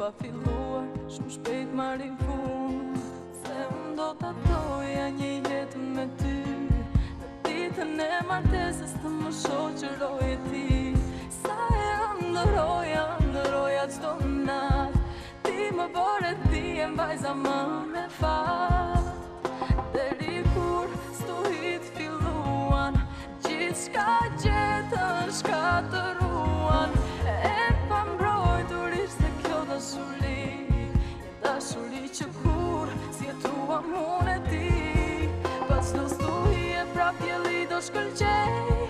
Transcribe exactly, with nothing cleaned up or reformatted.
pa filluar, shumë shpejt marrin fund. Se unë do të doja një jetë me ty, në ditën e martesës të më shoqëroj ti. Sa e ndëroja, ndëroja çdo natë, ti më bëre ti e mbajza më me fat. Deri kur stuhit filluan, gjithçka gjetën shkatëruan. E pa mbrojtur ishte kjo dashuri, një dashuri që kur s'jetuam unë e ti. Pas çdo stuhie prap jeli do shkëlqej.